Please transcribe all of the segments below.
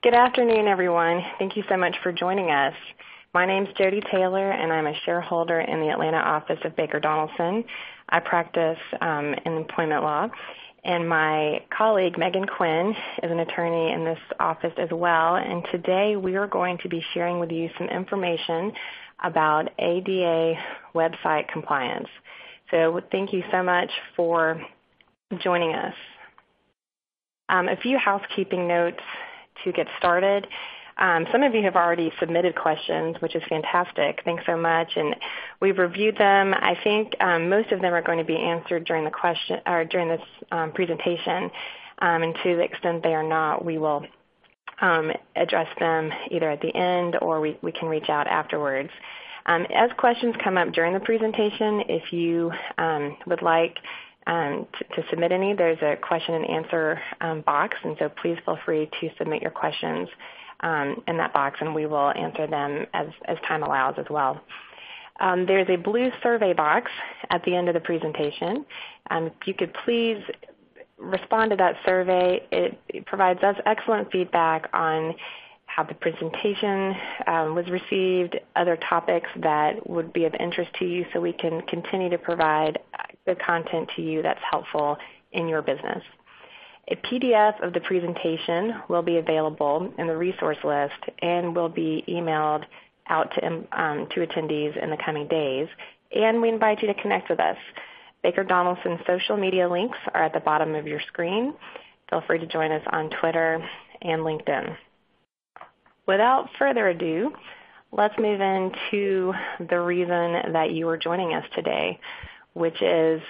Good afternoon, everyone. Thank you so much for joining us. My name is Jody Taylor, and I'm a shareholder in the Atlanta office of Baker Donelson. I practice in employment law, and my colleague, Megan Quinn, is an attorney in this office as well. And today we are going to be sharing with you some information about ADA website compliance. So thank you so much for joining us. A few housekeeping notes to get started. Some of you have already submitted questions, which is fantastic. Thanks so much. And we've reviewed them. I think most of them are going to be answered during this presentation. And to the extent they are not, we will address them either at the end or we can reach out afterwards. As questions come up during the presentation, if you would like to submit any, there's a question and answer box, and so please feel free to submit your questions in that box, and we will answer them as time allows as well. There's a blue survey box at the end of the presentation. If you could please respond to that survey. It provides us excellent feedback on how the presentation was received, other topics that would be of interest to you, so we can continue to provide good content to you that's helpful in your business. A PDF of the presentation will be available in the resource list and will be emailed out to attendees in the coming days, and we invite you to connect with us. Baker Donelson's social media links are at the bottom of your screen. Feel free to join us on Twitter and LinkedIn. Without further ado, let's move into the reason that you are joining us today, which is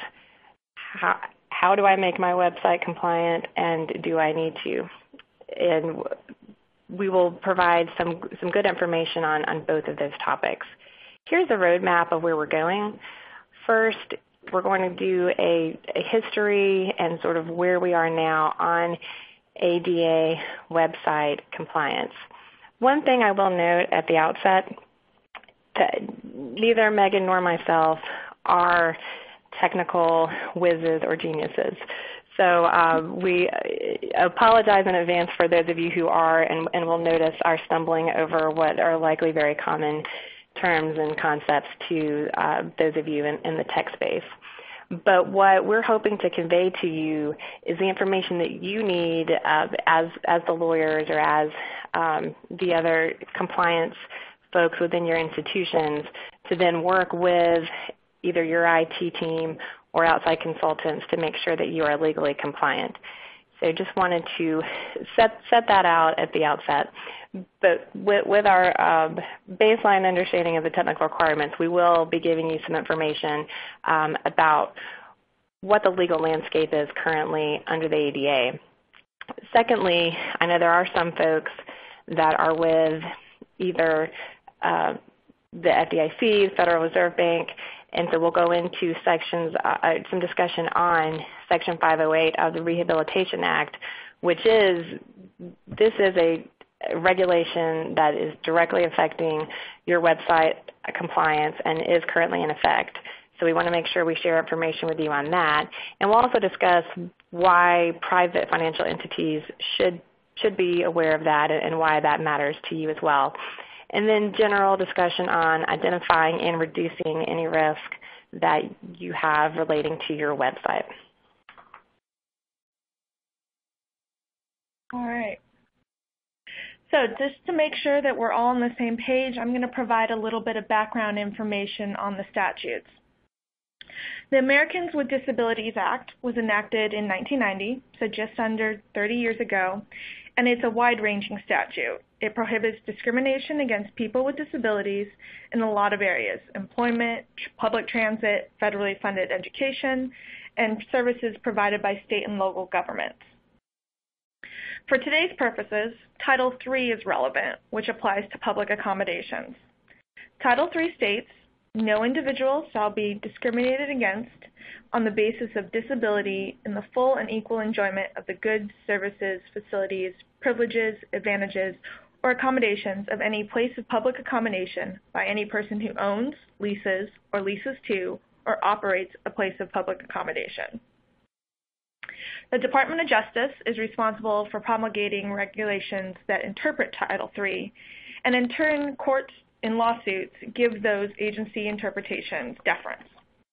how do I make my website compliant, and do I need to? And we will provide some good information on both of those topics. Here's a roadmap of where we're going. First, we're going to do a history and sort of where we are now on ADA website compliance. One thing I will note at the outset, neither Megan nor myself are technical whizzes or geniuses. So we apologize in advance for those of you who are and will notice our stumbling over what are likely very common terms and concepts to those of you in the tech space. But what we're hoping to convey to you is the information that you need as the lawyers or as the other compliance folks within your institutions to then work with either your IT team or outside consultants to make sure that you are legally compliant. So just wanted to set that out at the outset. But with our baseline understanding of the technical requirements, we will be giving you some information about what the legal landscape is currently under the ADA. Secondly, I know there are some folks that are with either the FDIC, Federal Reserve Bank, and so we'll go into sections, some discussion on Section 508 of the Rehabilitation Act, this is a regulation that is directly affecting your website compliance and is currently in effect. So we want to make sure we share information with you on that. And we'll also discuss why private financial entities should be aware of that and why that matters to you as well. And then general discussion on identifying and reducing any risk that you have relating to your website. All right. So just to make sure that we're all on the same page, I'm going to provide a little bit of background information on the statutes. The Americans with Disabilities Act was enacted in 1990, so just under 30 years ago, and it's a wide-ranging statute. It prohibits discrimination against people with disabilities in a lot of areas: employment, public transit, federally funded education, and services provided by state and local governments. For today's purposes, Title III is relevant, which applies to public accommodations. Title III states, "No individual shall be discriminated against on the basis of disability in the full and equal enjoyment of the goods, services, facilities, privileges, advantages, or accommodations of any place of public accommodation by any person who owns, leases, or leases to, or operates a place of public accommodation." The Department of Justice is responsible for promulgating regulations that interpret Title III, and in turn, courts in lawsuits give those agency interpretations deference.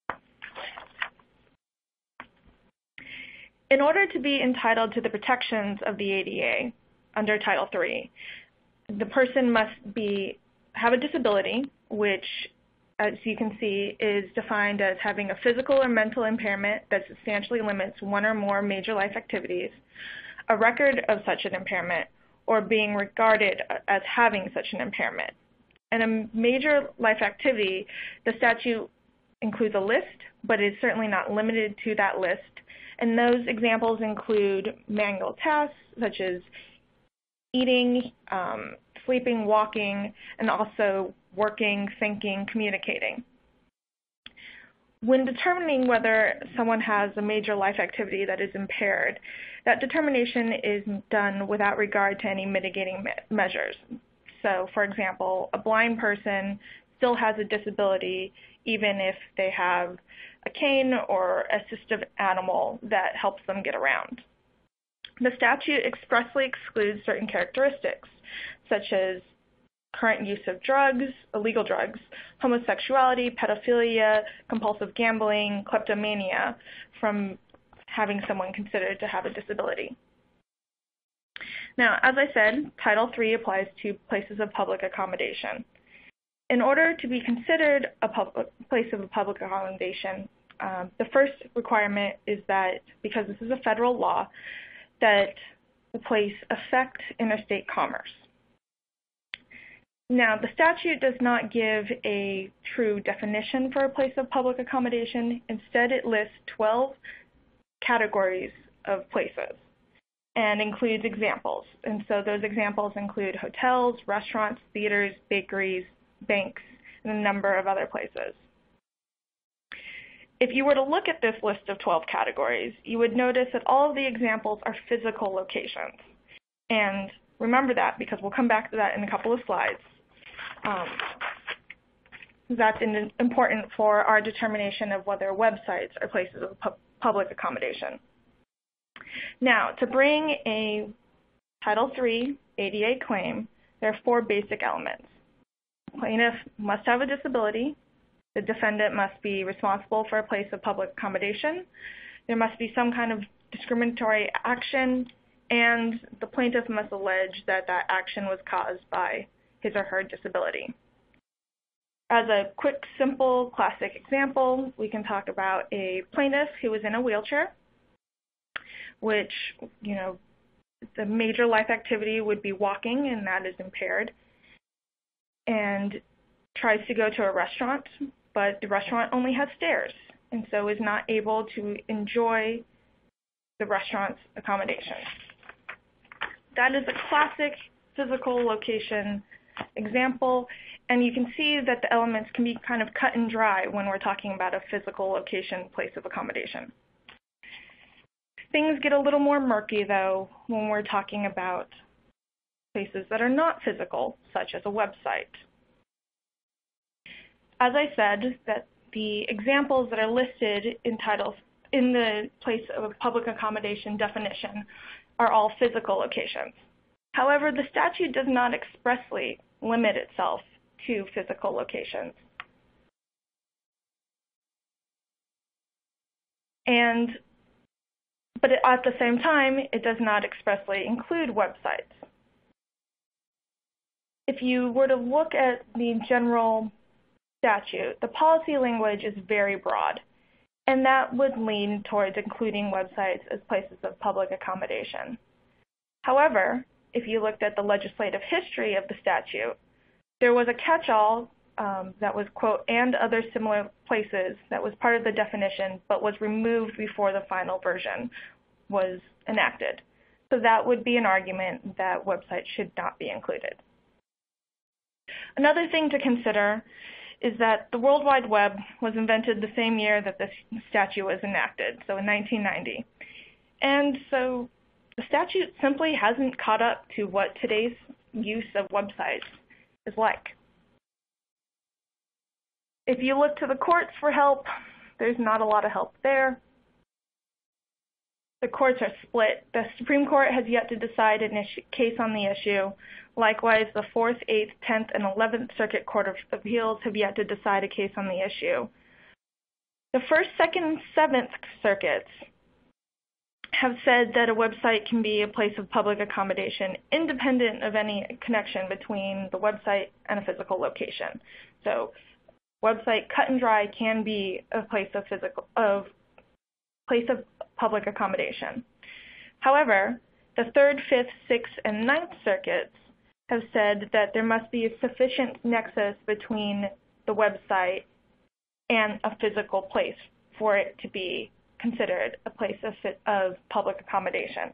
In order to be entitled to the protections of the ADA under Title III, the person must have a disability, which, as you can see, is defined as having a physical or mental impairment that substantially limits one or more major life activities, a record of such an impairment, or being regarded as having such an impairment. And a major life activity, the statute includes a list, but is certainly not limited to that list. And those examples include manual tasks such as eating, sleeping, walking, and also working, thinking, communicating. When determining whether someone has a major life activity that is impaired, that determination is done without regard to any mitigating measures. So, for example, a blind person still has a disability even if they have a cane or assistive animal that helps them get around. The statute expressly excludes certain characteristics, such as current use of drugs, illegal drugs, homosexuality, pedophilia, compulsive gambling, kleptomania, from having someone considered to have a disability. Now, as I said, Title III applies to places of public accommodation. In order to be considered a place of public accommodation, the first requirement is that, because this is a federal law, that the place affect interstate commerce. Now, the statute does not give a true definition for a place of public accommodation. Instead, it lists 12 categories of places and includes examples. And so those examples include hotels, restaurants, theaters, bakeries, banks, and a number of other places. If you were to look at this list of 12 categories, you would notice that all of the examples are physical locations. And remember that, because we'll come back to that in a couple of slides. That's important for our determination of whether websites are places of public accommodation. Now, to bring a Title III ADA claim, there are 4 basic elements. The plaintiff must have a disability. The defendant must be responsible for a place of public accommodation. There must be some kind of discriminatory action, and the plaintiff must allege that that action was caused by his or her disability. As a quick, simple, classic example, we can talk about a plaintiff who was in a wheelchair, which, the major life activity would be walking, and that is impaired, and tries to go to a restaurant, but the restaurant only has stairs, and so is not able to enjoy the restaurant's accommodation. That is a classic physical location example, and you can see that the elements can be kind of cut and dry when we're talking about a physical location, place of accommodation. Things get a little more murky, though, when we're talking about places that are not physical, such as a website. As I said, that the examples that are listed in the place of public accommodation definition are all physical locations. However, the statute does not expressly limit itself to physical locations. But at the same time, it does not expressly include websites. If you were to look at the general statute, the policy language is very broad, and that would lean towards including websites as places of public accommodation. However, if you looked at the legislative history of the statute, there was a catch-all that was, quote, and other similar places that was part of the definition but was removed before the final version was enacted. So that would be an argument that websites should not be included. Another thing to consider is that the World Wide Web was invented the same year that this statute was enacted, so in 1990. And so the statute simply hasn't caught up to what today's use of websites is like. If you look to the courts for help, there's not a lot of help there. The courts are split. The Supreme Court has yet to decide a case on the issue. Likewise, the 4th, 8th, 10th, and 11th Circuit Court of Appeals have yet to decide a case on the issue. The 1st, 2nd, and 7th Circuits have said that a website can be a place of public accommodation independent of any connection between the website and a physical location. So, website cut and dry can be a place of public accommodation. However, the 3rd, 5th, 6th, and 9th Circuits have said that there must be a sufficient nexus between the website and a physical place for it to be considered a place of public accommodation.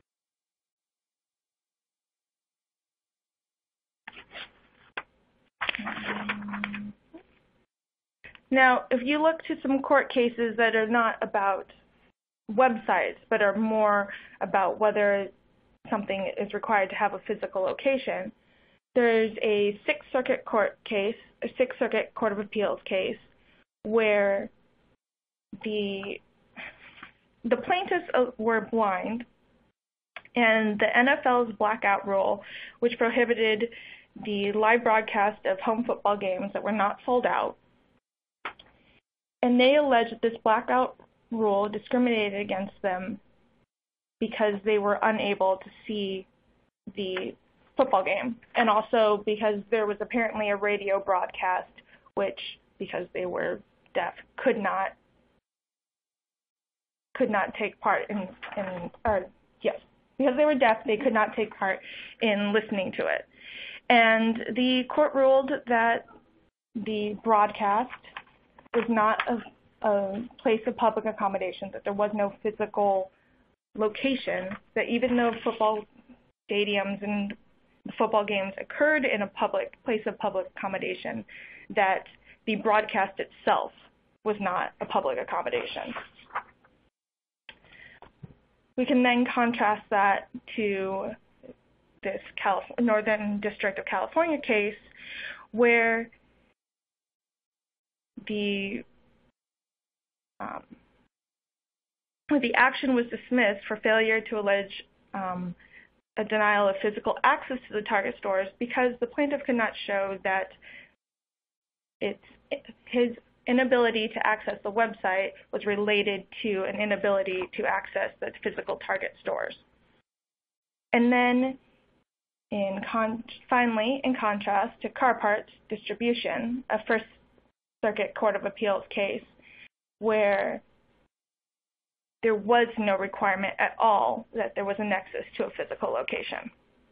Now, if you look to some court cases that are not about websites, but are more about whether something is required to have a physical location, there's a Sixth Circuit Court of Appeals case where the plaintiffs were blind, and the NFL's blackout rule, which prohibited the live broadcast of home football games that were not sold out, and they alleged that this blackout rule discriminated against them because they were unable to see the football game, and also because there was apparently a radio broadcast which, because they were deaf, could not take part because they were deaf, they could not take part in listening to it. And the court ruled that the broadcast was not a place of public accommodation, that there was no physical location, that even though football stadiums and football games occurred in a place of public accommodation, that the broadcast itself was not a public accommodation. We can then contrast that to this Northern District of California case where the action was dismissed for failure to allege a denial of physical access to the target stores because the plaintiff could not show that his inability to access the website was related to an inability to access the physical target stores. And then, finally, in contrast to car parts distribution, a First Circuit Court of Appeals case where there was no requirement at all that there was a nexus to a physical location.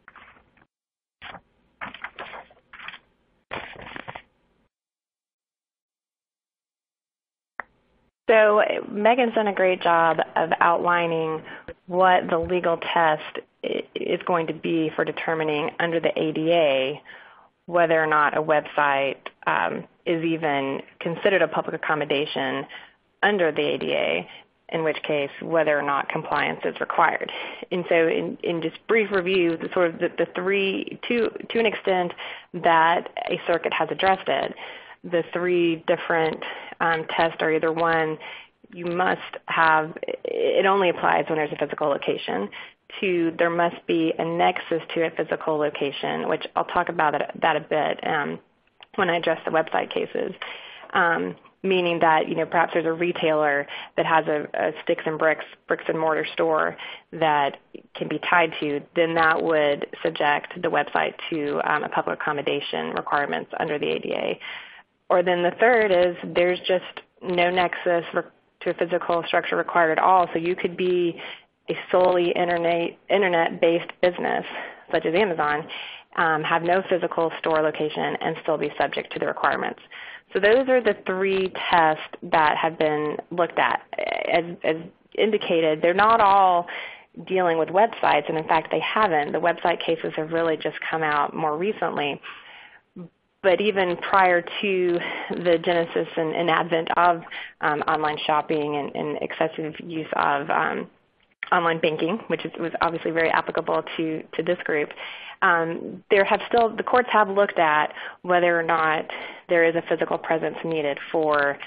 So Megan's done a great job of outlining what the legal test is going to be for determining under the ADA whether or not a website is even considered a public accommodation under the ADA, in which case whether or not compliance is required. And so in just brief review, the three, to an extent that a circuit has addressed it, the three different tests are either one, you must have, it only applies when there's a physical location. Two, there must be a nexus to a physical location, which I'll talk about that a bit when I address the website cases. Meaning that, perhaps there's a retailer that has a sticks and bricks and mortar store that can be tied to, then that would subject the website to a public accommodation requirements under the ADA. Or then the third is there's just no nexus to a physical structure required at all. So you could be a solely internet-based business, such as Amazon, have no physical store location and still be subject to the requirements. So those are the three tests that have been looked at. As indicated, they're not all dealing with websites, and in fact they haven't. The website cases have really just come out more recently. But even prior to the genesis and advent of online shopping and excessive use of online banking, which was obviously very applicable to this group, the courts have looked at whether or not there is a physical presence needed for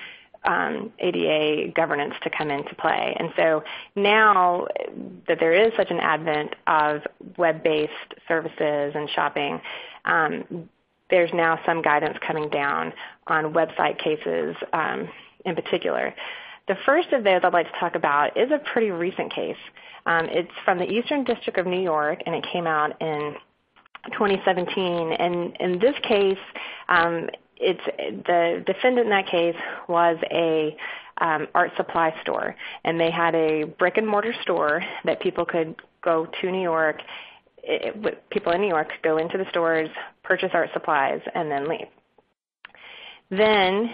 ADA governance to come into play. And so now that there is such an advent of web-based services and shopping, there's now some guidance coming down on website cases in particular. The first of those I'd like to talk about is a pretty recent case. It's from the Eastern District of New York, and it came out in 2017. And in this case, the defendant in that case was a art supply store, and they had a brick and mortar store that people could go to New York. People in New York could go into the stores, purchase art supplies, and then leave. Then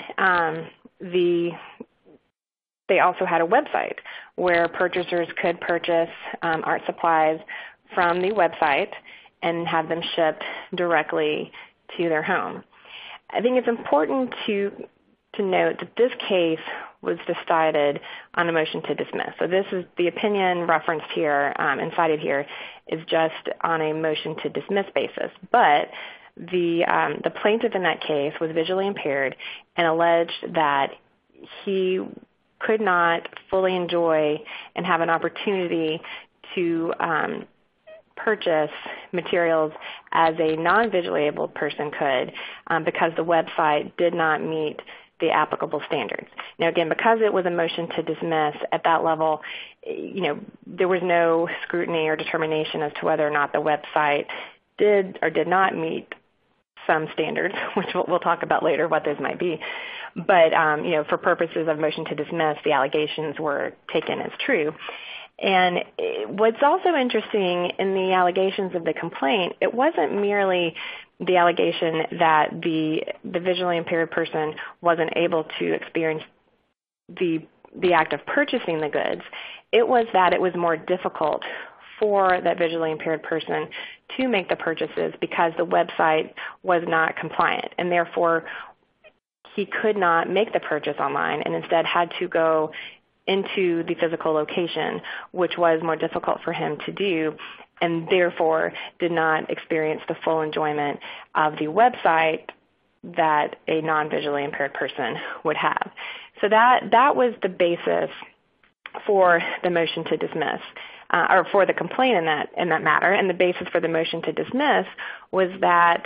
they also had a website where purchasers could purchase art supplies from the website and have them shipped directly to their home. I think it's important to note that this case was decided on a motion to dismiss. So this is the opinion referenced here and cited here is just on a motion to dismiss basis. But the plaintiff in that case was visually impaired and alleged that he could not fully enjoy and have an opportunity to purchase materials as a non-visually able person could because the website did not meet the applicable standards. Now, again, because it was a motion to dismiss at that level, there was no scrutiny or determination as to whether or not the website did or did not meet some standards, which we'll talk about later what those might be. But, for purposes of motion to dismiss, the allegations were taken as true. And what's also interesting in the allegations of the complaint, it wasn't merely the allegation that the visually impaired person wasn't able to experience the act of purchasing the goods. It was that it was more difficult for that visually impaired person to make the purchases because the website was not compliant, and therefore he could not make the purchase online and instead had to go into the physical location, which was more difficult for him to do, and therefore did not experience the full enjoyment of the website that a non-visually impaired person would have. So that was the basis for the motion to dismiss, or for the complaint in that matter. And the basis for the motion to dismiss was that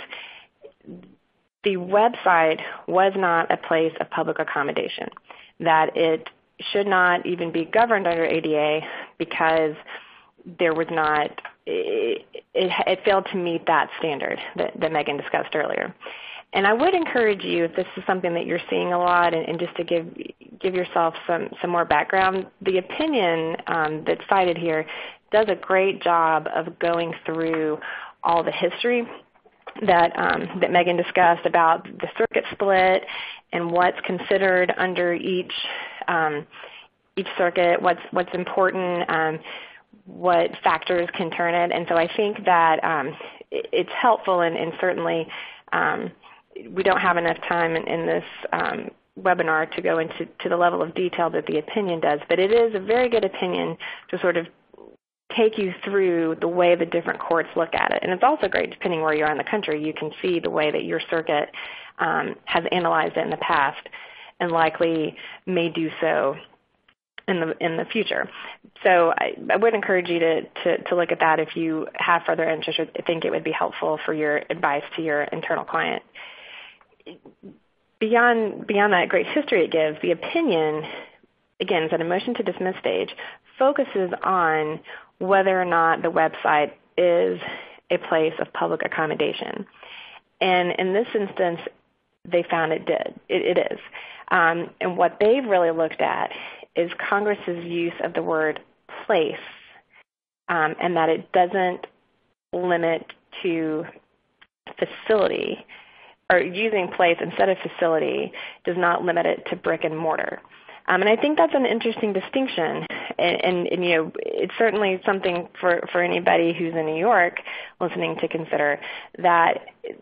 the website was not a place of public accommodation, that it should not even be governed under ADA because there was not, it failed to meet that standard that Megan discussed earlier. And I would encourage you, if this is something that you're seeing a lot, and just to give yourself some more background, the opinion that's cited here does a great job of going through all the history that Megan discussed about the circuit split and what's considered under each circuit, what's important, what factors can turn it. And so I think that it's helpful, and certainly we don't have enough time in this webinar to go into the level of detail that the opinion does, but it is a very good opinion to sort of take you through the way the different courts look at it. And it's also great, depending where you are in the country, you can see the way that your circuit has analyzed it in the past and likely may do so in the future. So I would encourage you to look at that if you have further interest or think it would be helpful for your advice to your internal client. Beyond that great history it gives, the opinion, again, is at a motion to dismiss stage, focuses on whether or not the website is a place of public accommodation. And in this instance, they found it did. It is. And what they've really looked at is Congress's use of the word place, and that it doesn't limit to facility, or using place instead of facility does not limit it to brick and mortar. And I think that's an interesting distinction, and it's certainly something for anybody who's in New York listening to consider, that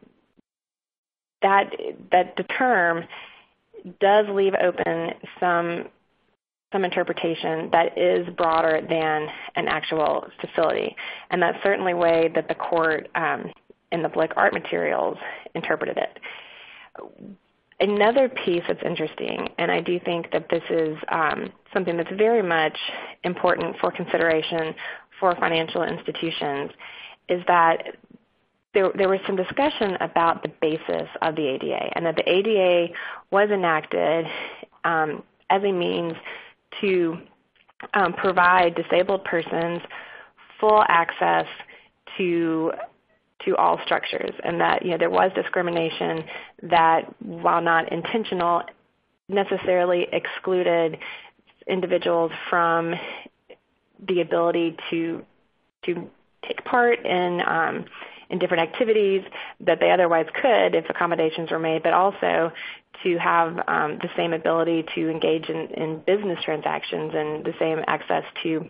the term does leave open some interpretation that is broader than an actual facility, and that's certainly the way that the court in the Blick Art Materials interpreted it. Another piece that's interesting, and I do think that this is something that's very much important for consideration for financial institutions, is that there was some discussion about the basis of the ADA, and that the ADA was enacted as a means to provide disabled persons full access to all structures, and that there was discrimination that, while not intentional, necessarily excluded individuals from the ability to take part in different activities that they otherwise could if accommodations were made, but also to have the same ability to engage in business transactions and the same access to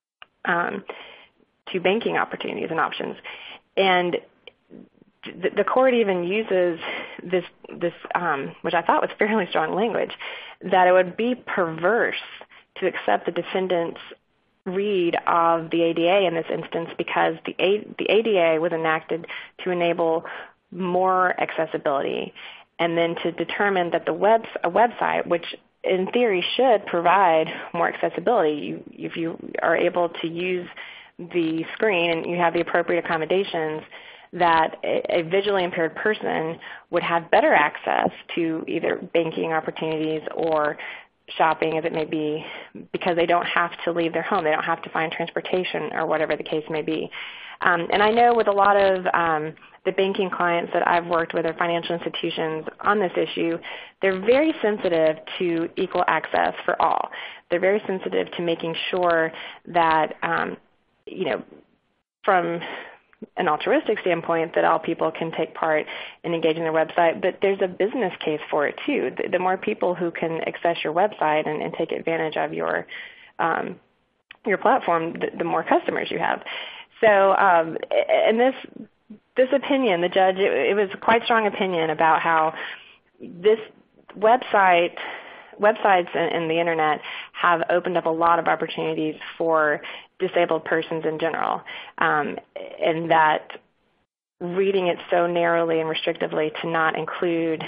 banking opportunities and options. And the court even uses this which I thought was fairly strong language, that it would be perverse to accept the defendant's read of the ADA in this instance, because the ADA was enacted to enable more accessibility, and then to determine that a website, which in theory should provide more accessibility, if you are able to use the screen and you have the appropriate accommodations, that a visually impaired person would have better access to either banking opportunities or shopping, as it may be, because they don't have to leave their home. They don't have to find transportation or whatever the case may be. And I know with a lot of the banking clients that I've worked with, or financial institutions on this issue, they're very sensitive to equal access for all. They're very sensitive to making sure that, from an altruistic standpoint, that all people can take part and engage in their website, but there's a business case for it too. The more people who can access your website and take advantage of your platform, the more customers you have. So, and this opinion, the judge, it was a quite strong opinion about how this websites and the internet have opened up a lot of opportunities for disabled persons in general, and that reading it so narrowly and restrictively to not include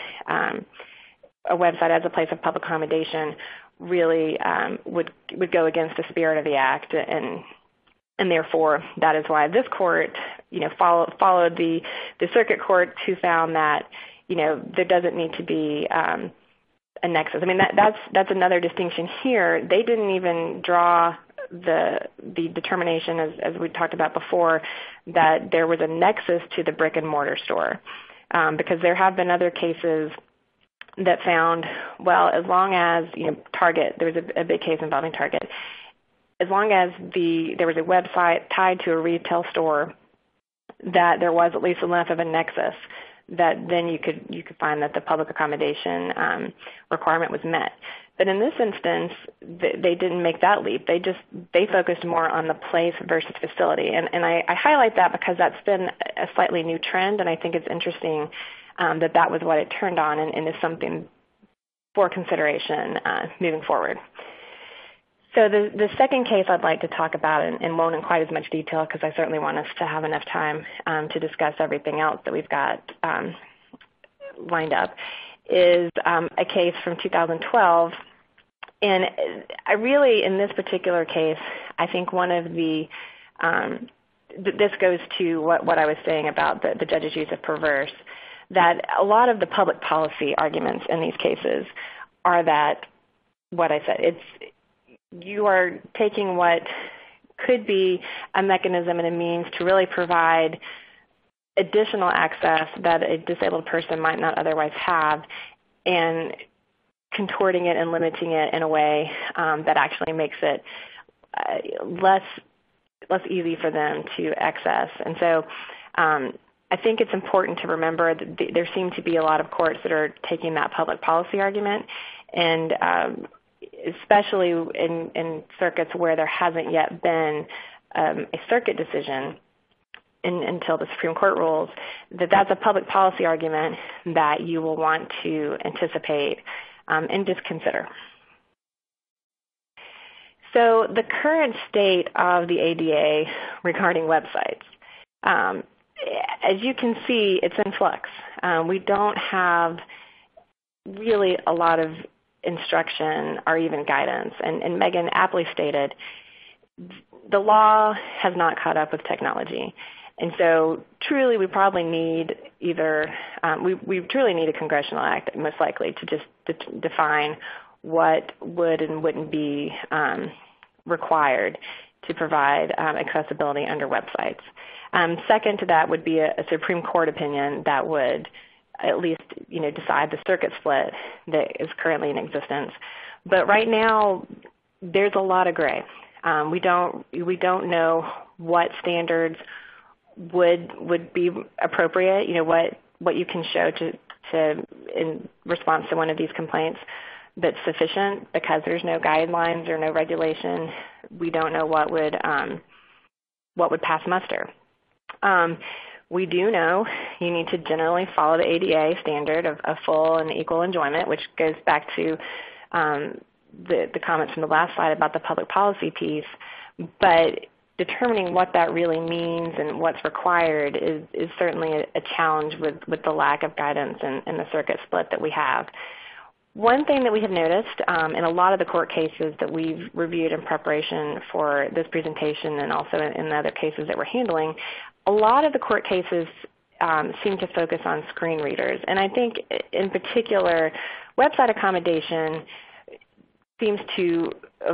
a website as a place of public accommodation really would go against the spirit of the act, and therefore that is why this court followed the circuit court, who found that there doesn't need to be a nexus. I mean, that's another distinction here. They didn't even draw the determination, as we talked about before, that there was a nexus to the brick and mortar store, because there have been other cases that found, well, as long as Target, there was a big case involving Target, as long as there was a website tied to a retail store, that there was at least enough of a nexus that then you could find that the public accommodation requirement was met. But in this instance, they didn't make that leap. They focused more on the place versus facility. And I highlight that because that's been a slightly new trend, and I think it's interesting that was what it turned on, and is something for consideration moving forward. So the second case I'd like to talk about, and won't in quite as much detail because I certainly want us to have enough time to discuss everything else that we've got lined up, is a case from 2012. And I really, in this particular case, I think one of this goes to what I was saying about the judge's use of perverse, that a lot of the public policy arguments in these cases are that, what I said, you are taking what could be a mechanism and a means to really provide additional access that a disabled person might not otherwise have, and contorting it and limiting it in a way that actually makes it less easy for them to access. And so I think it's important to remember that there seem to be a lot of courts that are taking that public policy argument, and especially in circuits where there hasn't yet been a circuit decision until the Supreme Court rules, that's a public policy argument that you will want to anticipate and just consider. So the current state of the ADA regarding websites, as you can see, it's in flux. We don't have really a lot of instruction or even guidance. And Megan aptly stated, the law has not caught up with technology. And so truly we probably need either, we truly need a congressional act most likely to just define what would and wouldn't be required to provide accessibility under websites. Second to that would be a Supreme Court opinion that would at least decide the circuit split that is currently in existence. But right now, there's a lot of gray. We don't know what standards would be appropriate. What you can show to in response to one of these complaints that's sufficient, because there's no guidelines or no regulation. We don't know what would pass muster. We do know you need to generally follow the ADA standard of full and equal enjoyment, which goes back to the comments from the last slide about the public policy piece. But determining what that really means and what's required is certainly a challenge with the lack of guidance and the circuit split that we have. One thing that we have noticed in a lot of the court cases that we've reviewed in preparation for this presentation and also in the other cases that we're handling, a lot of the court cases seem to focus on screen readers. And I think in particular, website accommodation seems to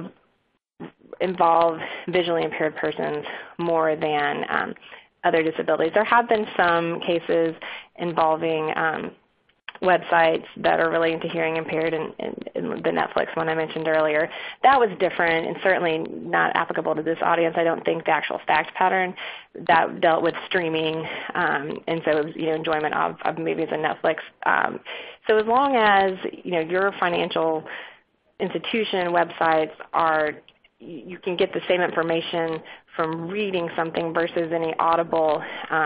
involve visually impaired persons more than other disabilities. There have been some cases involving websites that are relating to hearing impaired, and the Netflix one I mentioned earlier. That was different and certainly not applicable to this audience. I don't think the actual fact pattern that dealt with streaming, and so it was, enjoyment of movies and Netflix. So as long as your financial institution websites you can get the same information from reading something versus any audible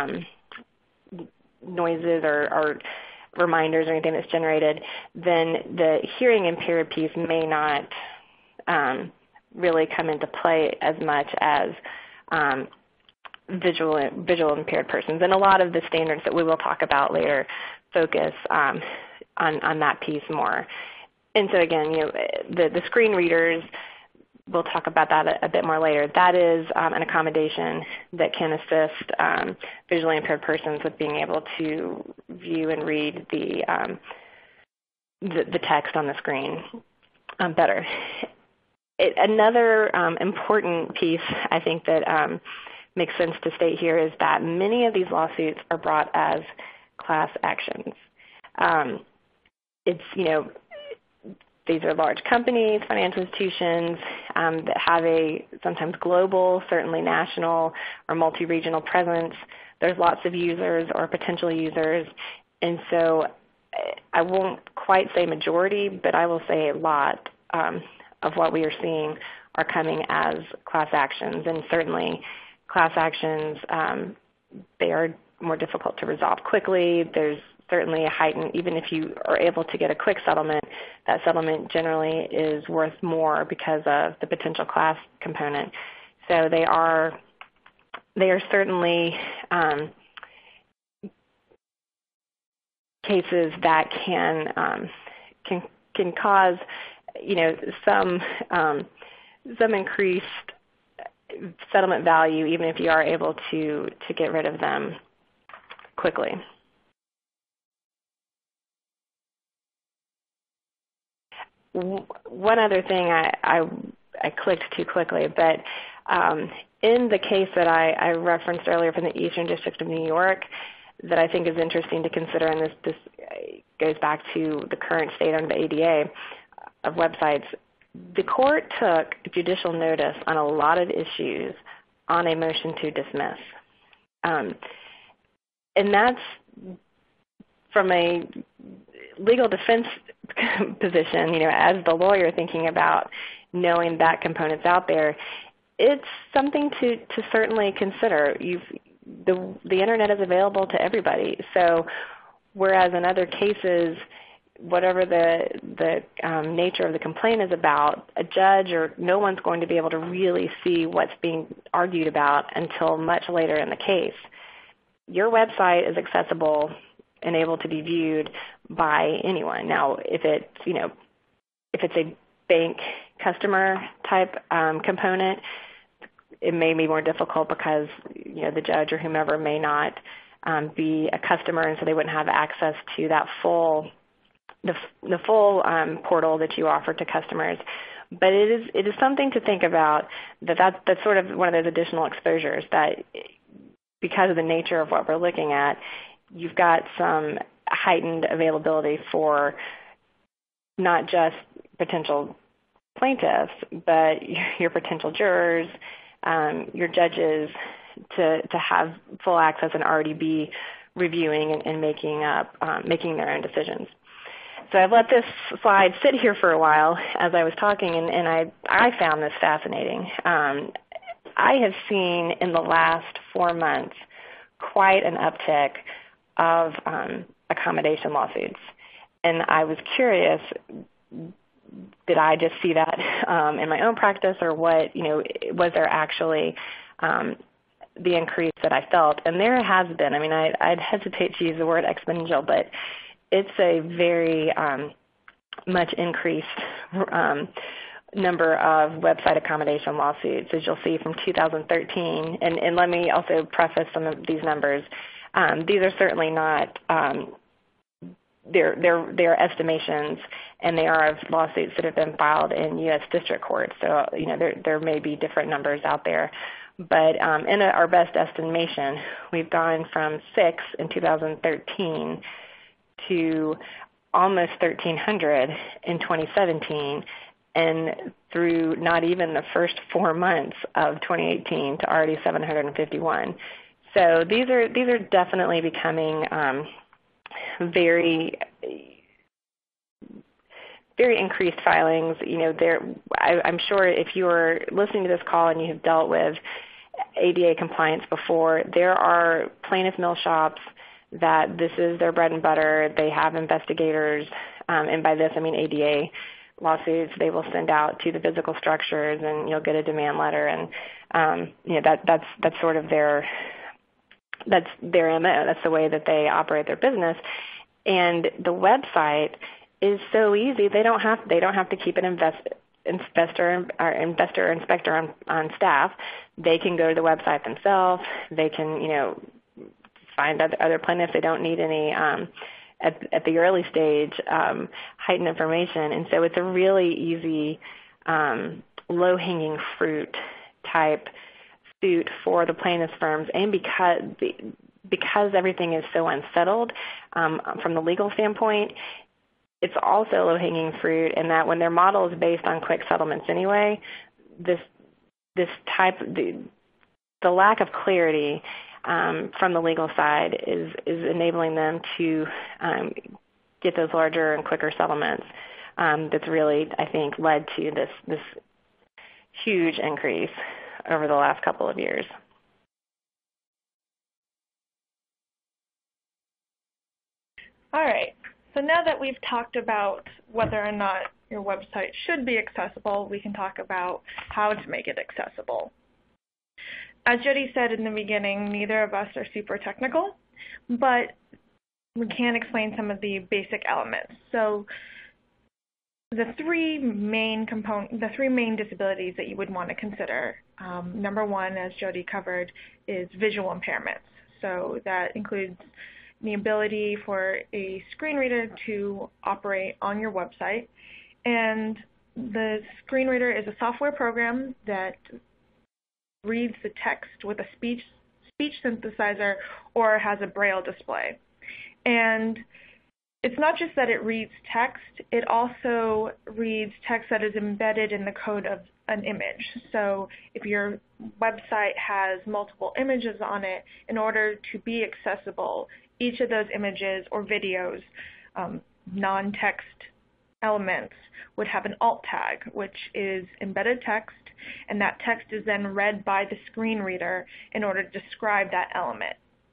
noises or reminders or anything that's generated, then the hearing impaired piece may not really come into play as much as visual impaired persons. And a lot of the standards that we will talk about later focus on that piece more. And so again, the screen readers, we'll talk about that a bit more later. That is an accommodation that can assist visually impaired persons with being able to view and read the text on the screen better. Another important piece I think that makes sense to state here is that many of these lawsuits are brought as class actions. These are large companies, financial institutions that have a sometimes global, certainly national or multi-regional presence. There's lots of users or potential users. And so I won't quite say majority, but I will say a lot of what we are seeing are coming as class actions. And certainly class actions, they are more difficult to resolve quickly. There's certainly a heightened, even if you are able to get a quick settlement, that settlement generally is worth more because of the potential class component. So they are certainly cases that can cause some increased settlement value, even if you are able to get rid of them quickly. One other thing I clicked too quickly, but in the case that I referenced earlier from the Eastern District of New York that I think is interesting to consider, and this goes back to the current state under the ADA of websites, the court took judicial notice on a lot of issues on a motion to dismiss. And that's from a legal defense position, as the lawyer thinking about knowing that component's out there, it's something to certainly consider. The internet is available to everybody. So whereas in other cases, whatever the nature of the complaint is about, a judge or no one's going to be able to really see what's being argued about until much later in the case. Your website is accessible and able to be viewed by anyone. Now, if it's a bank customer type component, it may be more difficult because the judge or whomever may not be a customer, and so they wouldn't have access to that the full portal that you offer to customers. But it is something to think about. That's sort of one of those additional exposures that, because of the nature of what we're looking at, you've got some heightened availability for not just potential plaintiffs, but your potential jurors, your judges, to have full access and already be reviewing and making their own decisions. So I've let this slide sit here for a while as I was talking, and I found this fascinating. I have seen in the last 4 months quite an uptick of accommodation lawsuits, and I was curious, did I just see that in my own practice, or what? Was there actually the increase that I felt? And there has been. I mean, I'd hesitate to use the word exponential, but it's a very much increased number of website accommodation lawsuits, as you'll see from 2013. And let me also preface some of these numbers. These are certainly not they're estimations, and they are of lawsuits that have been filed in U.S. district courts. So there may be different numbers out there. But in our best estimation, we've gone from 6 in 2013 to almost 1,300 in 2017, and through not even the first 4 months of 2018 to already 751. So these are definitely becoming very increased filings. I'm sure if you're listening to this call and you have dealt with ADA compliance before, there are plaintiff mill shops that this is their bread and butter. They have investigators, and by this I mean ADA lawsuits. They will send out to the physical structures, and you'll get a demand letter, and that's sort of their MO. That's the way that they operate their business. And the website is so easy. They don't have to keep an inspector on staff. They can go to the website themselves. They can find other plaintiffs. They don't need any at the early stage heightened information. And so it's a really easy low-hanging fruit type suit for the plaintiffs' firms, and because everything is so unsettled from the legal standpoint, it's also low-hanging fruit in that when their model is based on quick settlements anyway, the lack of clarity from the legal side is enabling them to get those larger and quicker settlements. That's really, I think, led to this huge increase over the last couple of years. All right, so now that we've talked about whether or not your website should be accessible, we can talk about how to make it accessible. As Jody said in the beginning, neither of us are super technical, but we can explain some of the basic elements. So the three main disabilities that you would want to consider, number one, as Jody covered, is visual impairments. So that includes the ability for a screen reader to operate on your website. And the screen reader is a software program that reads the text with a speech synthesizer or has a braille display. And it's not just that it reads text, it also reads text that is embedded in the code of an image. So if your website has multiple images on it, in order to be accessible, each of those images or videos, non-text elements, would have an alt tag, which is embedded text, and that text is then read by the screen reader in order to describe that element.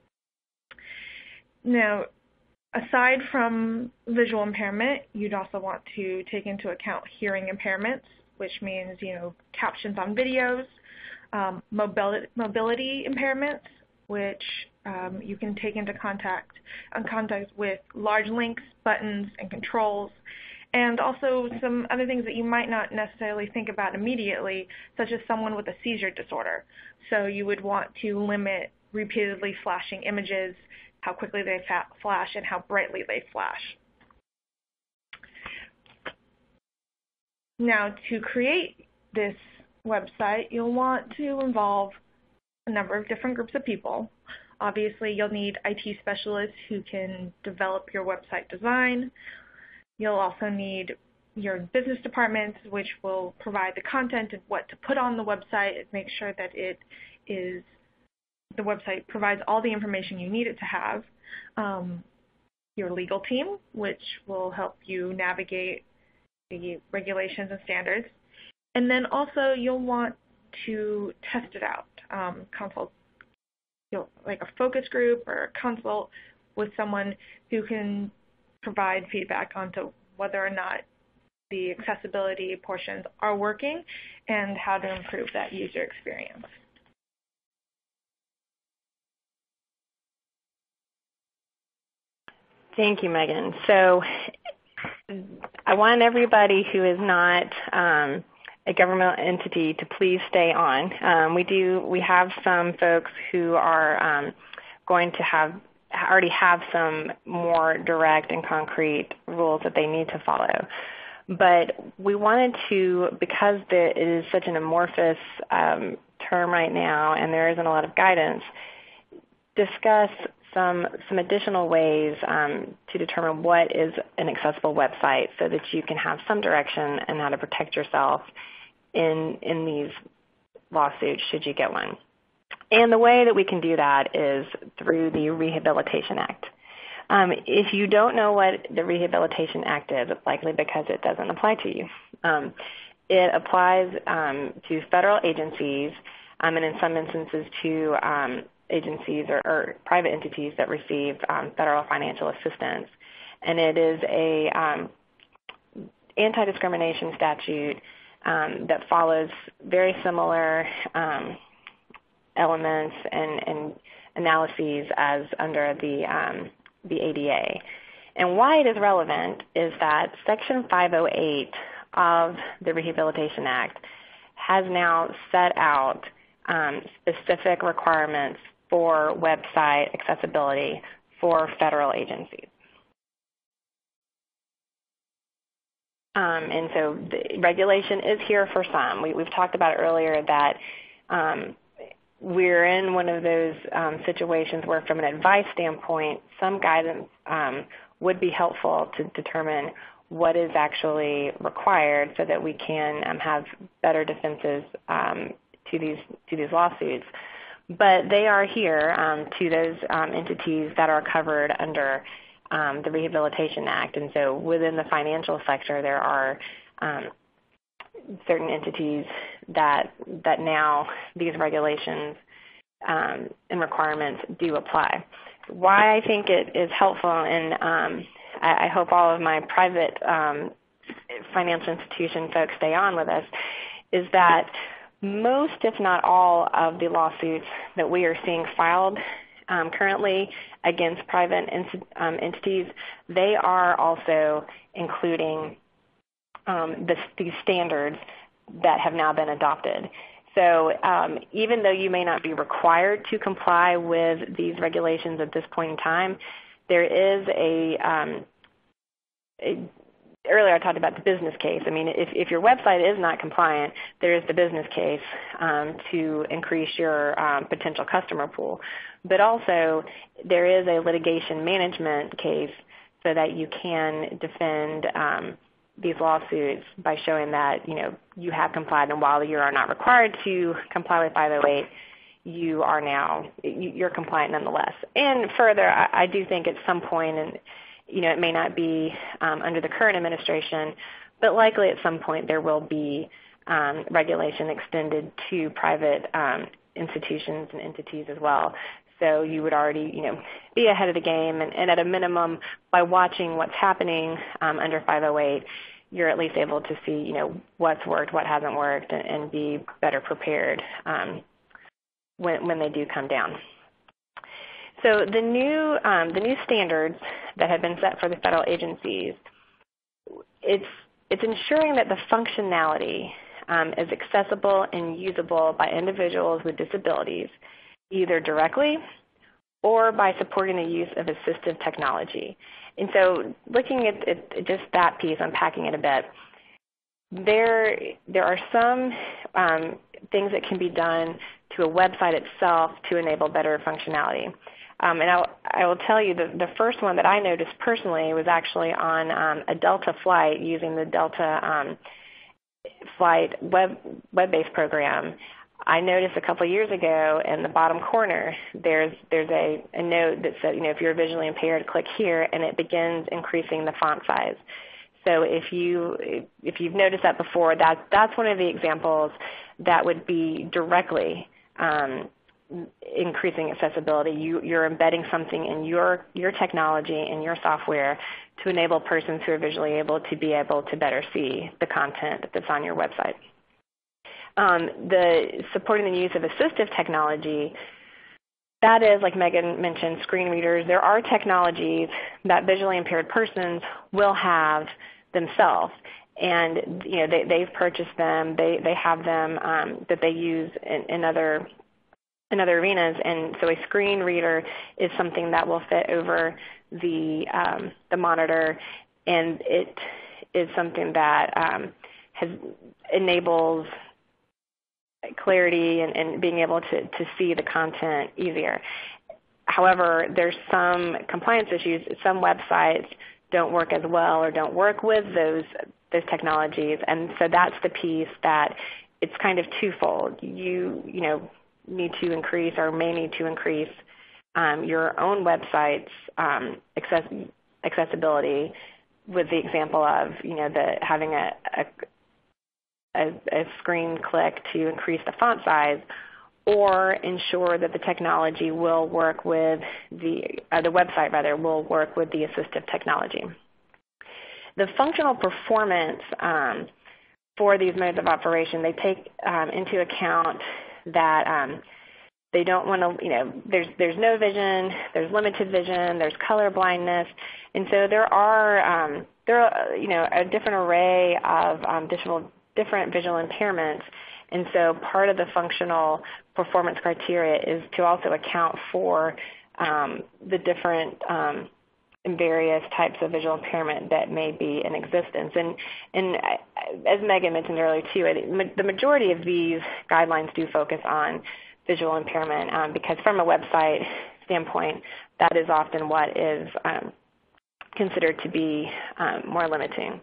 Now, aside from visual impairment, you'd also want to take into account hearing impairments, which means, captions on videos, mobility impairments, which you can take into contact with large links, buttons, and controls, and also some other things that you might not necessarily think about immediately, such as someone with a seizure disorder. So you would want to limit repeatedly flashing images, how quickly they flash, and how brightly they flash. Now, to create this website, you'll want to involve a number of different groups of people. Obviously, you'll need IT specialists who can develop your website design. You'll also need your business departments, which will provide the content and what to put on the website and make sure that the website provides all the information you need it to have. Your legal team, which will help you navigate the regulations and standards. And then also you'll want to test it out. Consult, like a focus group or consult with someone who can provide feedback onto whether or not the accessibility portions are working and how to improve that user experience. Thank you, Megan. So I want everybody who is not a government entity to please stay on. We have some folks who are going to already have some more direct and concrete rules that they need to follow. But we wanted to, because it is such an amorphous term right now and there isn't a lot of guidance, discuss some additional ways to determine what is an accessible website so that you can have some direction and how to protect yourself in these lawsuits should you get one. And the way that we can do that is through the Rehabilitation Act. If you don't know what the Rehabilitation Act is, it's likely because it doesn't apply to you. It applies to federal agencies and in some instances to agencies or private entities that receive federal financial assistance. And it is a anti-discrimination statute that follows very similar elements and analyses as under the ADA. And why it is relevant is that Section 508 of the Rehabilitation Act has now set out specific requirements for website accessibility for federal agencies. And so the regulation is here for some. We've talked about earlier that we're in one of those situations where from an advice standpoint, some guidance would be helpful to determine what is actually required so that we can have better defenses to these lawsuits. But they are here to those entities that are covered under the Rehabilitation Act. And so within the financial sector, there are certain entities that now these regulations and requirements do apply. Why I think it is helpful, and I hope all of my private financial institution folks stay on with us, is that most, if not all, of the lawsuits that we are seeing filed currently against private entities, they are also including these standards that have now been adopted. So even though you may not be required to comply with these regulations at this point in time, there is earlier I talked about the business case. I mean, if your website is not compliant, there is the business case to increase your potential customer pool. But also, there is a litigation management case so that you can defend these lawsuits by showing that, you have complied, and while you are not required to comply with 508, you're compliant nonetheless. And further, I do think at some point, and it may not be under the current administration, but likely at some point there will be regulation extended to private institutions and entities as well. So you would already, be ahead of the game, and at a minimum, by watching what's happening under 508, you're at least able to see, what's worked, what hasn't worked, and be better prepared when they do come down. So the new standards that have been set for the federal agencies, it's ensuring that the functionality is accessible and usable by individuals with disabilities, either directly or by supporting the use of assistive technology. And so looking at just that piece, unpacking it a bit, there are some things that can be done to a website itself to enable better functionality. And I will tell you the first one that I noticed personally was actually on a Delta flight using the Delta flight web-based program. I noticed a couple of years ago in the bottom corner there's a note that said, if you're visually impaired, click here, and it begins increasing the font size. So if you've noticed that before, that's one of the examples that would be directly increasing accessibility. You're embedding something in your technology and your software to enable persons who are visually able to better see the content that's on your website. The supporting the use of assistive technology, that is, like Megan mentioned, screen readers. There are technologies that visually impaired persons will have themselves, and they've purchased them. They have them that they use in other arenas, and so a screen reader is something that will fit over the monitor, and it is something that enables clarity and being able to see the content easier. However, there's some compliance issues. Some websites don't work as well or don't work with those technologies, and so that's the piece that it's kind of twofold. You need to increase or may need to increase your own website's accessibility with the example of having a screen click to increase the font size, or ensure that the technology will work with the website rather will work with the assistive technology. The functional performance for these modes of operation, they take into account that they don't want to, there's no vision, there's limited vision, there's color blindness, and so there are a different array of different visual impairments, and so part of the functional performance criteria is to also account for the different and various types of visual impairment that may be in existence. And as Megan mentioned earlier too, the majority of these guidelines do focus on visual impairment because from a website standpoint, that is often what is considered to be more limiting.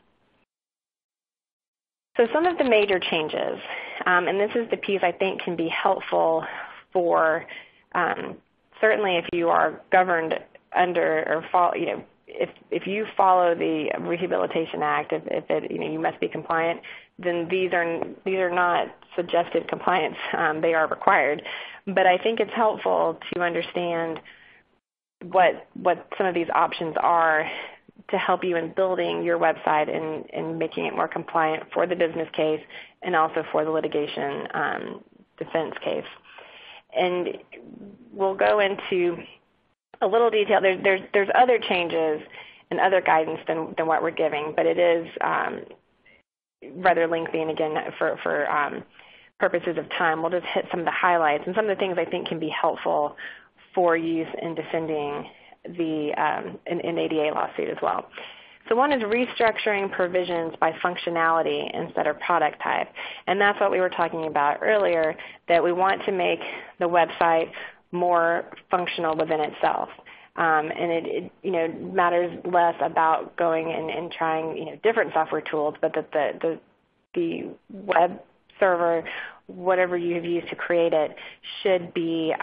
So some of the major changes, and this is the piece I think can be helpful for certainly if you are governed under or follow, if you follow the Rehabilitation Act, if it, you must be compliant, then these are not suggested compliance; they are required. But I think it's helpful to understand what some of these options are to help you in building your website and making it more compliant for the business case and also for the litigation defense case. And we'll go into a little detail. There's other changes and other guidance than what we're giving, but it is rather lengthy. And again, for purposes of time, we'll just hit some of the highlights and some of the things I think can be helpful for use in defending an ADA lawsuit as well. So one is restructuring provisions by functionality instead of product type. And that's what we were talking about earlier, that we want to make the website more functional within itself. And it matters less about going and trying different software tools, but that the web server, whatever you've used to create it, should be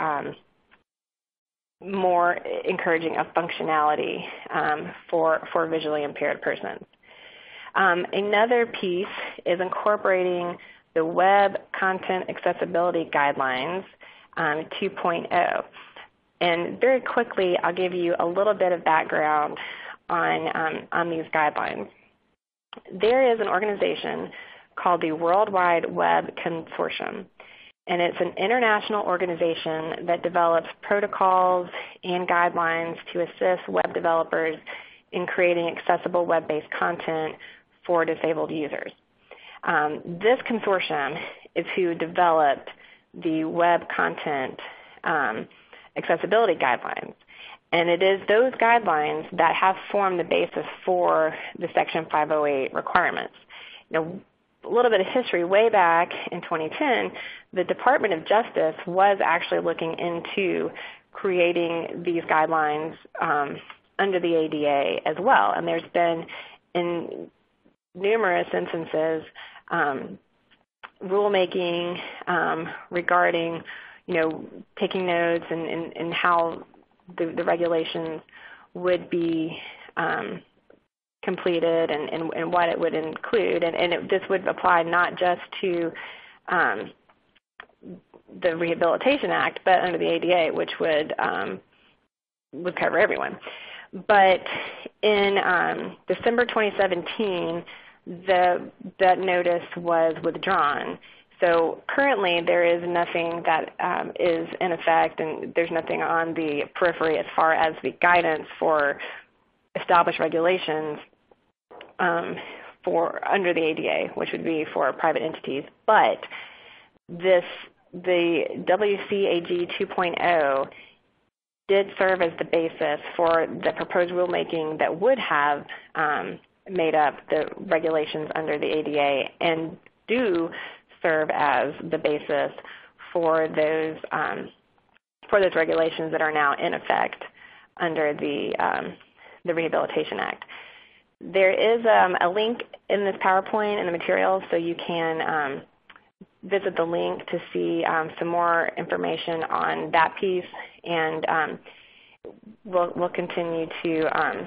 more encouraging of functionality for visually impaired persons. Another piece is incorporating the Web Content Accessibility Guidelines 2.0. And very quickly, I'll give you a little bit of background on these guidelines. There is an organization called the World Wide Web Consortium. and it's an international organization that develops protocols and guidelines to assist web developers in creating accessible web-based content for disabled users. This consortium is who developed the web content accessibility guidelines. And it is those guidelines that have formed the basis for the Section 508 requirements. Now, a little bit of history, way back in 2010, the Department of Justice was actually looking into creating these guidelines under the ADA as well. And there's been, in numerous instances, rulemaking regarding, taking notes and how the regulations would be completed and what it would include. And this would apply not just to the Rehabilitation Act, but under the ADA, which would cover everyone. But in December 2017, that notice was withdrawn. So currently there is nothing that is in effect, and there's nothing on the periphery as far as the guidance for established regulations for under the ADA, which would be for private entities. But the WCAG 2.0 did serve as the basis for the proposed rulemaking that would have made up the regulations under the ADA, and do serve as the basis for those regulations that are now in effect under the Rehabilitation Act. There is a link in this PowerPoint in the materials, so you can visit the link to see some more information on that piece, and we'll continue to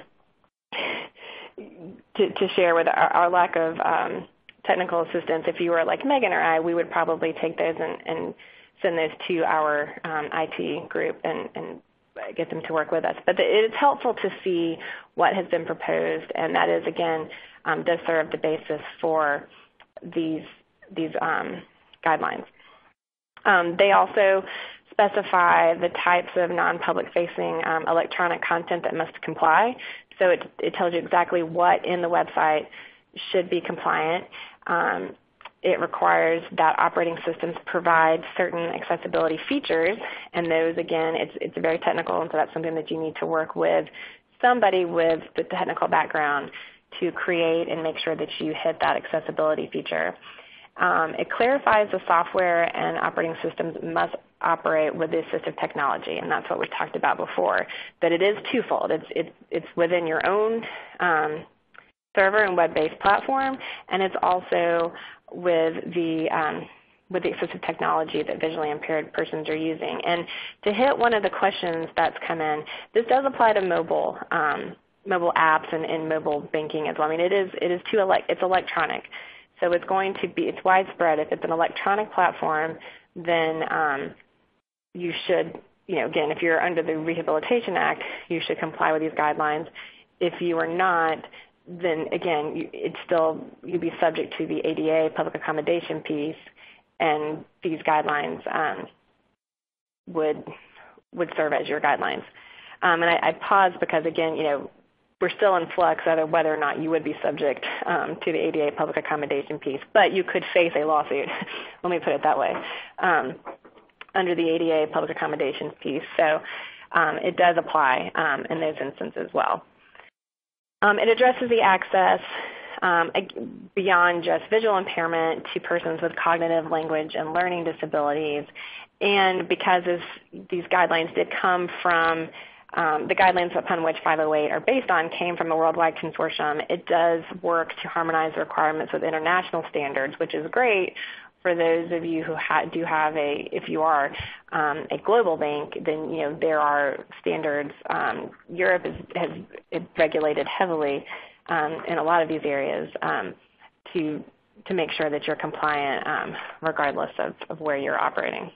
share with our lack of technical assistance. If you were like Megan or I, we would probably take those and send those to our IT group and get them to work with us. But it is helpful to see what has been proposed, and that is, again, does serve the basis for these guidelines. They also specify the types of non-public facing electronic content that must comply. So it tells you exactly what in the website should be compliant. It requires that operating systems provide certain accessibility features, and those, again, it's very technical, and so that's something that you need to work with somebody with the technical background to create and make sure that you hit that accessibility feature. It clarifies the software and operating systems must operate with the assistive technology, and that's what we talked about before, that it is twofold. It's within your own server and web-based platform, and it's also with the assistive technology that visually impaired persons are using. And to hit one of the questions that's come in, this does apply to mobile apps and mobile banking as well. I mean, it's electronic, so it's widespread. If it's an electronic platform, then you should, again, if you're under the Rehabilitation Act, you should comply with these guidelines. If you are not, then again, you'd be subject to the ADA public accommodation piece, and these guidelines would serve as your guidelines. And I pause because, again, we're still in flux on whether or not you would be subject to the ADA public accommodation piece, but you could face a lawsuit. Let me put it that way, under the ADA public accommodations piece. So it does apply in those instances as well. It addresses the access beyond just visual impairment to persons with cognitive, language, and learning disabilities. And because these guidelines did come from the guidelines upon which 508 are based on came from a worldwide consortium, it does work to harmonize the requirements with international standards, which is great for those of you who do have if you are a global bank, then there are standards. Europe has regulated heavily in a lot of these areas to make sure that you're compliant regardless of where you're operating.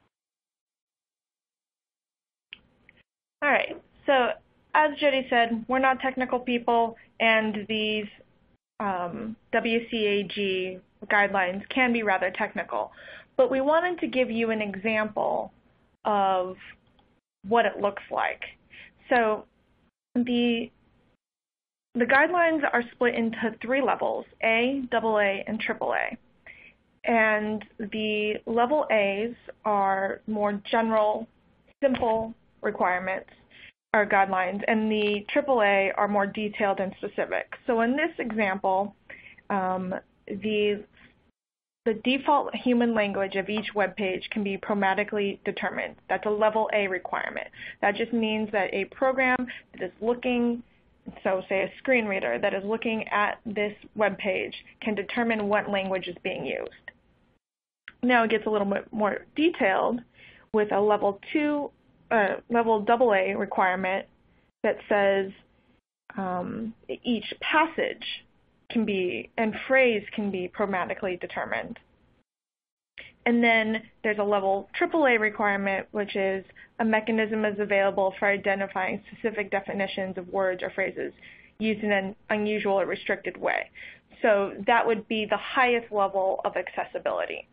All right. So as Jody said, we're not technical people, and these WCAG guidelines can be rather technical. but we wanted to give you an example of what it looks like. So the guidelines are split into 3 levels, A, AA, and AAA. And the level A's are more general, simple requirements or guidelines, and the AAA are more detailed and specific. So in this example, the default human language of each web page can be programmatically determined. That's a level A requirement. That just means that a program that is looking, so say a screen reader that is looking at this web page can determine what language is being used. Now it gets a little bit more detailed with a level AA requirement that says each passage can be and phrase can be programmatically determined. And then there's a level AAA requirement, which is a mechanism is available for identifying specific definitions of words or phrases used in an unusual or restricted way. So that would be the highest level of accessibility.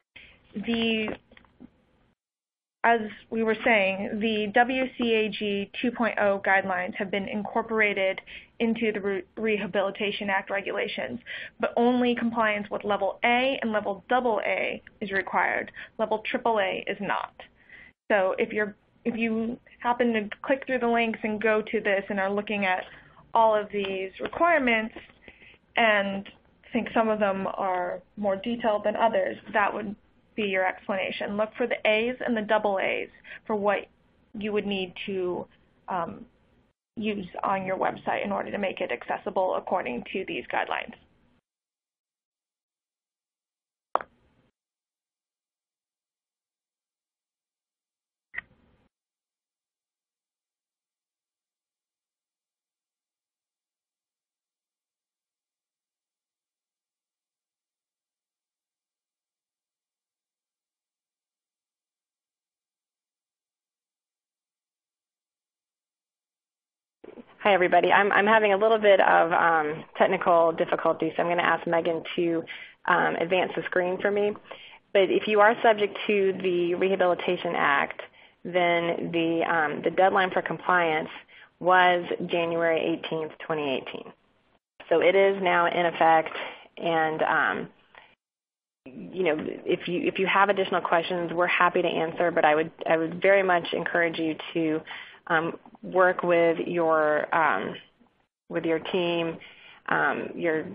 As we were saying, the WCAG 2.0 guidelines have been incorporated into the Rehabilitation Act regulations, but only compliance with level A and level AA is required. Level AAA is not. So if you happen to click through the links and go to this and are looking at all of these requirements and think some of them are more detailed than others, that would be your explanation. Look for the A's and the double A's for what you would need to use on your website in order to make it accessible according to these guidelines. Hi, everybody. I'm having a little bit of technical difficulty, so I'm going to ask Megan to advance the screen for me. But if you are subject to the Rehabilitation Act, then the deadline for compliance was January 18th, 2018. So it is now in effect, and if you have additional questions, we're happy to answer. But I would very much encourage you to work with your team, your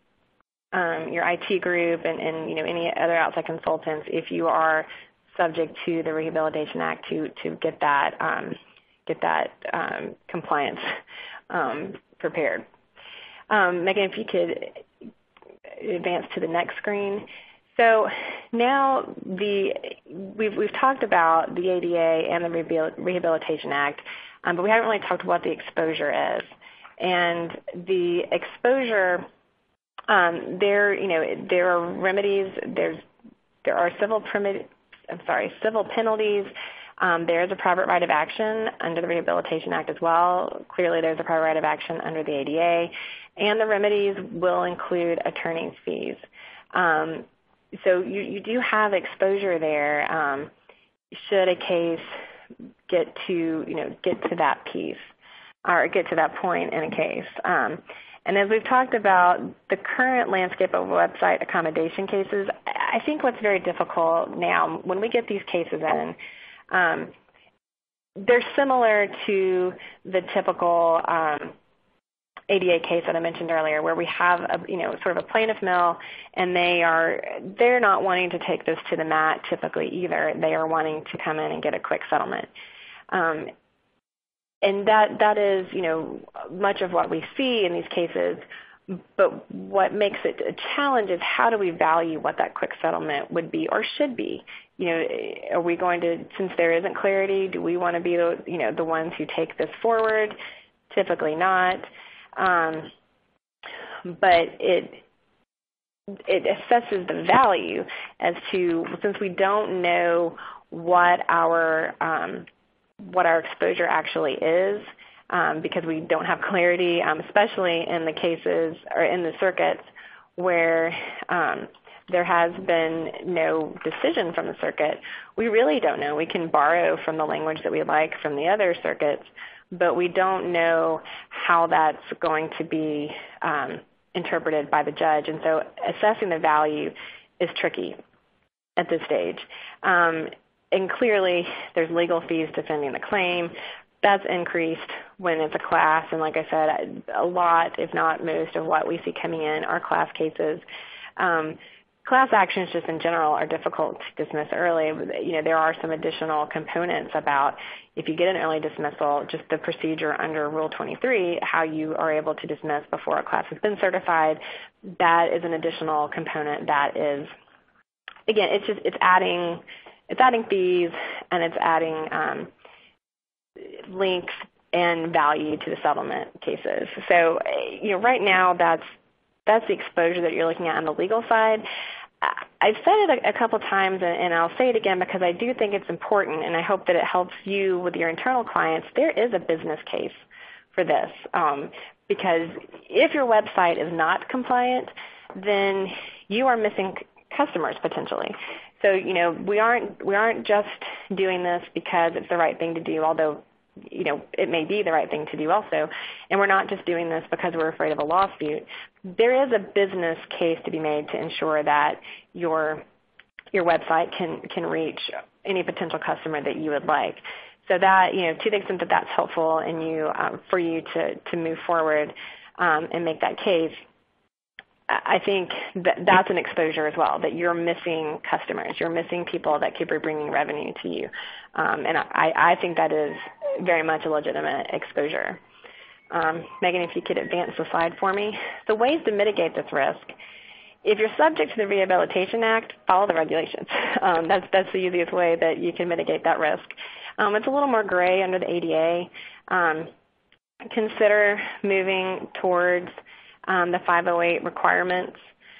IT group, and any other outside consultants if you are subject to the Rehabilitation Act to get that compliance prepared. Megan, if you could advance to the next screen. So now we've talked about the ADA and the Rehabilitation Act, but we haven't really talked about what the exposure is. And the exposure, there are remedies. There are civil penalties. There is a private right of action under the Rehabilitation Act as well. Clearly, there's a private right of action under the ADA, and the remedies will include attorney's fees. So you do have exposure there should a case get to that piece or get to that point in a case. And as we've talked about the current landscape of website accommodation cases, I think what's very difficult now when we get these cases in, they're similar to the typical ADA case that I mentioned earlier, where we have sort of a plaintiff mill, and they're not wanting to take this to the mat typically either. They are wanting to come in and get a quick settlement, and that is much of what we see in these cases. But what makes it a challenge is how do we value what that quick settlement would be or should be? Are we going to, since there isn't clarity, do we want to be the ones who take this forward? Typically not. But it assesses the value as to, since we don't know what our exposure actually is, because we don't have clarity, especially in the cases or in the circuits where there has been no decision from the circuit. We really don't know. We can borrow from the language that we like from the other circuits, but we don't know how that's going to be interpreted by the judge. And so assessing the value is tricky at this stage. And clearly, there's legal fees defending the claim. That's increased when it's a class, and like I said, a lot, if not most, of what we see coming in are class cases. Class actions just in general are difficult to dismiss early. There are some additional components about if you get an early dismissal, just the procedure under Rule 23, how you are able to dismiss before a class has been certified. That is an additional component that is, again, it's adding fees, and it's adding length and value to the settlement cases. So, right now that's the exposure that you're looking at on the legal side. I've said it a couple times, and I'll say it again because I do think it's important, and I hope that it helps you with your internal clients. There is a business case for this, because if your website is not compliant, then you are missing customers potentially. So, we aren't just doing this because it's the right thing to do, although it may be the right thing to do also. And we're not just doing this because we're afraid of a lawsuit. There is a business case to be made to ensure that your website can reach any potential customer that you would like. So that, to the extent that that's helpful in you, for you to move forward and make that case, I think that's an exposure as well, that you're missing customers. You're missing people that could be bringing revenue to you. And I think that is very much a legitimate exposure. Megan, if you could advance the slide for me. The ways to mitigate this risk. If you're subject to the Rehabilitation Act, follow the regulations. That's the easiest way that you can mitigate that risk. It's a little more gray under the ADA. Consider moving towards the 508 requirements.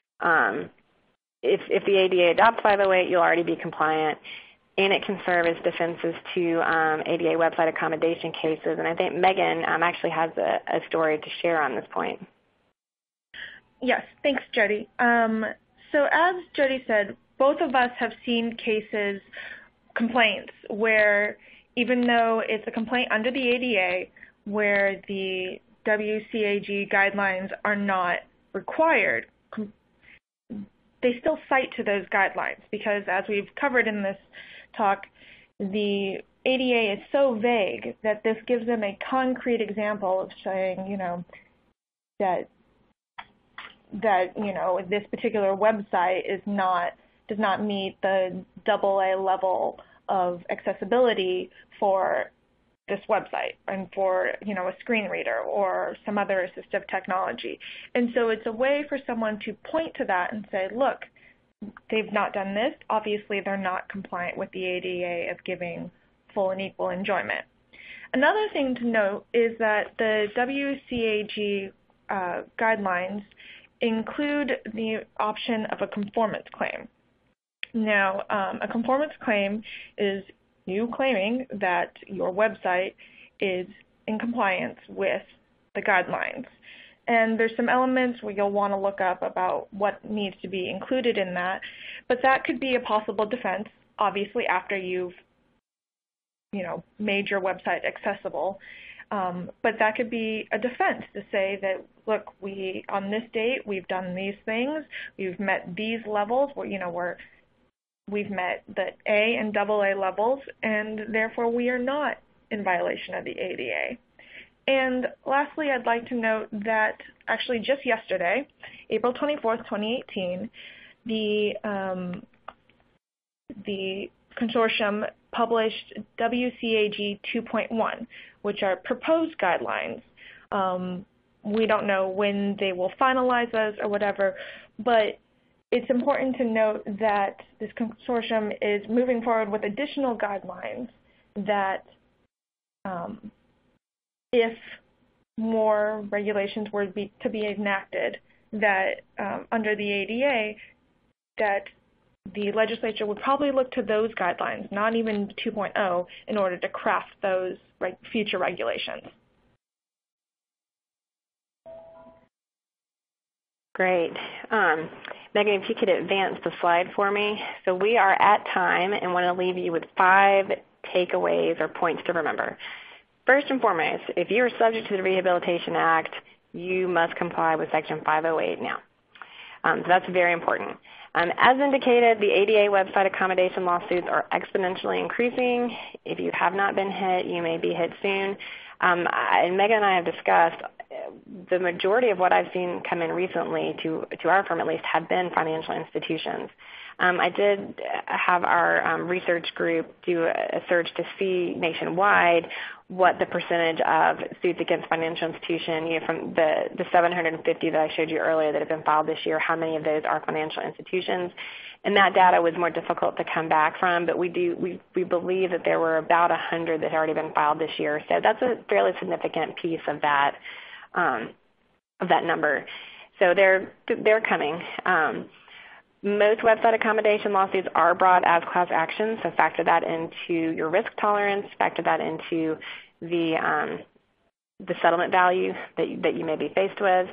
If the ADA adopts 508, you'll already be compliant, and it can serve as defenses to ADA website accommodation cases. And I think Megan actually has a story to share on this point. Yes, thanks, Jody. So as Jody said, both of us have seen complaints, where even though it's a complaint under the ADA, where the WCAG guidelines are not required, they still cite to those guidelines because, as we've covered in this talk, the ADA is so vague that this gives them a concrete example of saying, that this particular website does not meet the AA level of accessibility for this website and for, a screen reader or some other assistive technology. And so it's a way for someone to point to that and say, look, they've not done this. Obviously, they're not compliant with the ADA of giving full and equal enjoyment. Another thing to note is that the WCAG guidelines include the option of a conformance claim. Now, a conformance claim is you claiming that your website is in compliance with the guidelines. And there's some elements where you'll want to look up about what needs to be included in that, but that could be a possible defense, obviously, after you've, made your website accessible. But that could be a defense to say that, look, on this date, we've done these things, we've met these levels, we've met the A and AA levels, and therefore we are not in violation of the ADA. And lastly, I'd like to note that actually just yesterday, April 24th, 2018, the consortium published WCAG 2.1, which are proposed guidelines. We don't know when they will finalize those or whatever, but it's important to note that this consortium is moving forward with additional guidelines that if more regulations were to be enacted that under the ADA, that the legislature would probably look to those guidelines, not even 2.0, in order to craft those future regulations. Great. Megan, if you could advance the slide for me. So we are at time and want to leave you with 5 takeaways or points to remember. First and foremost, if you are subject to the Rehabilitation Act, you must comply with Section 508 now. So that's very important. As indicated, the ADA website accommodation lawsuits are exponentially increasing. If you have not been hit, you may be hit soon. And Megan and I have discussed the majority of what I've seen come in recently to our firm at least have been financial institutions. I did have our research group do a search to see nationwide what the percentage of suits against financial institution, from the 750 that I showed you earlier that have been filed this year, how many of those are financial institutions. And that data was more difficult to come back from, but we believe that there were about 100 that had already been filed this year. So that's a fairly significant piece of that number. So they're coming. Most website accommodation lawsuits are brought as class actions, so factor that into your risk tolerance, factor that into the settlement value that you may be faced with.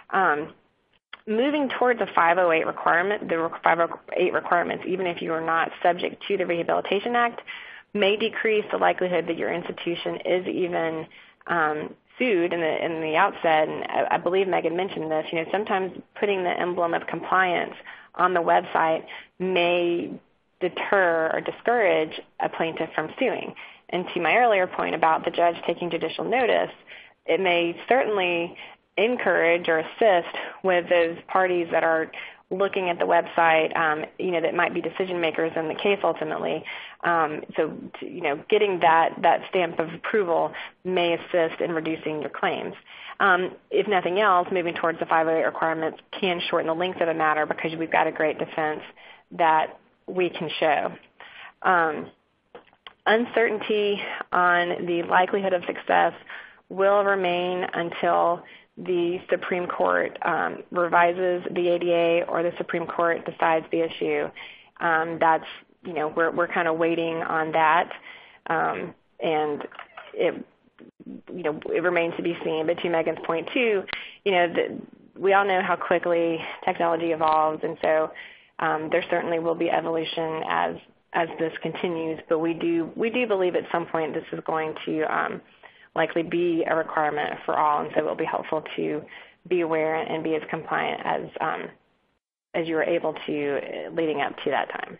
Moving towards a 508 requirement, the 508 requirements, even if you are not subject to the Rehabilitation Act, may decrease the likelihood that your institution is even sued in the outset. And I believe Megan mentioned this. Sometimes putting the emblem of compliance on the website may deter or discourage a plaintiff from suing. And to my earlier point about the judge taking judicial notice, it may certainly encourage or assist with those parties that are looking at the website, that might be decision makers in the case ultimately. Getting that stamp of approval may assist in reducing your claims. If nothing else, moving towards the 508 requirements can shorten the length of the matter because we've got a great defense that we can show. Uncertainty on the likelihood of success will remain until the Supreme Court revises the ADA or the Supreme Court decides the issue. We're kind of waiting on that, and it remains to be seen. But to Megan's point too, we all know how quickly technology evolves, and so there certainly will be evolution as this continues. But we do believe at some point this is going to likely be a requirement for all, and so it will be helpful to be aware and be as compliant as you are able to leading up to that time.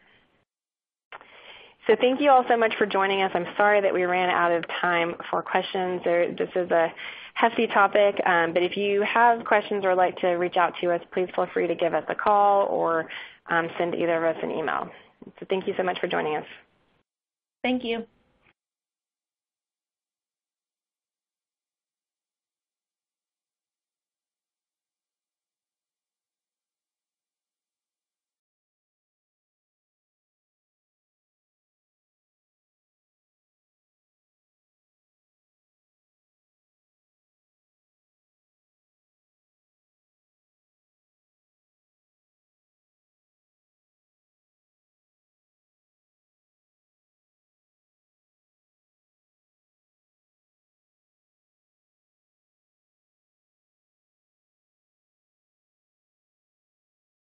So thank you all so much for joining us. I'm sorry that we ran out of time for questions. This is a hefty topic, but if you have questions or would like to reach out to us, please feel free to give us a call or send either of us an email. So thank you so much for joining us. Thank you.